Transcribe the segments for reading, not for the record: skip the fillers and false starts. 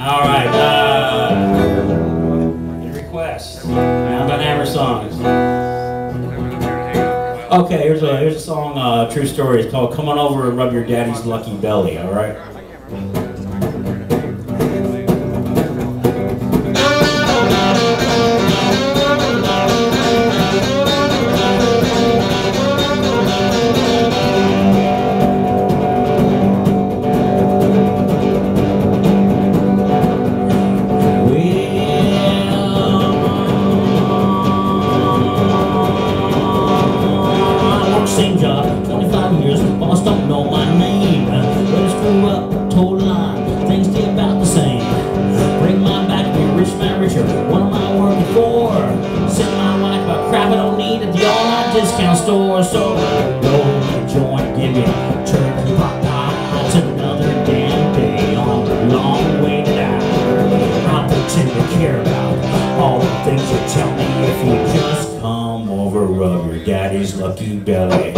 All right. Any requests? Mountain Hammer songs. Okay, here's a song. True story. It's called "Come On Over and Rub Your Daddy's Lucky Belly." All right. Same job, 25 years, boss don't know my name. But screw up, total line, things stay about the same. Bring mine back to be a rich man richer. What am I working for? Send my wife about crap I don't need at the all-night discount store. So go to the joint, give me a turkey pot pie. It's another damn day on the long way to die. I pretend to care about all the things you tell me if you just come over, rub your daddy's lucky belly.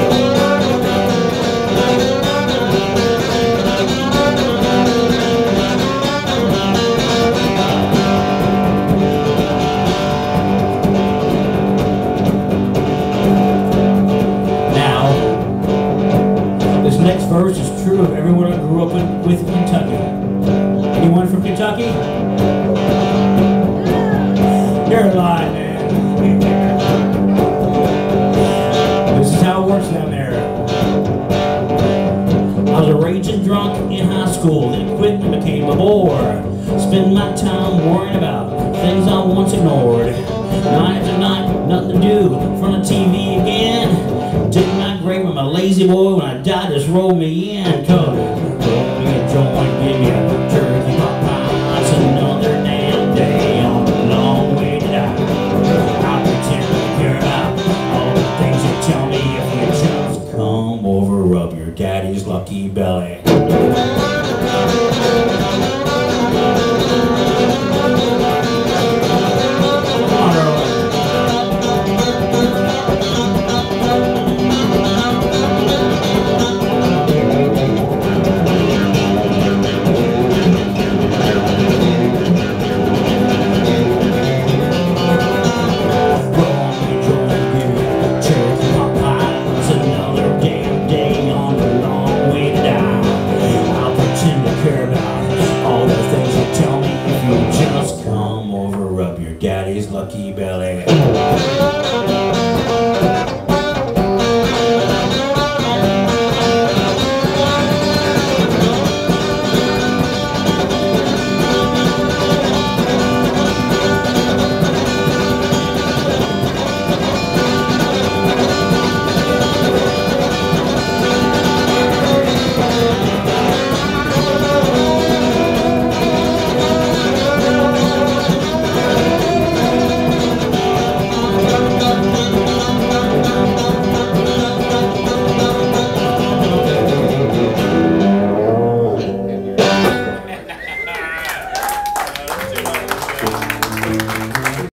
Now, this next verse is true of everyone I grew up with in Kentucky. Anyone from Kentucky? You're lying, man. This is how it works down there. I was a raging drunk in high school, then quit and became a bore. Spend my time worrying about things I once ignored. Night after night, nothing to do, in front of TV again. Dig my grave with my lazy boy, when I die, just roll me in. Come, roll me a joint, give me a turkey pot pie. It's another damn day on the long way to die. I pretend to care about all the things you tell me if you just come over, rub your daddy's lucky belly.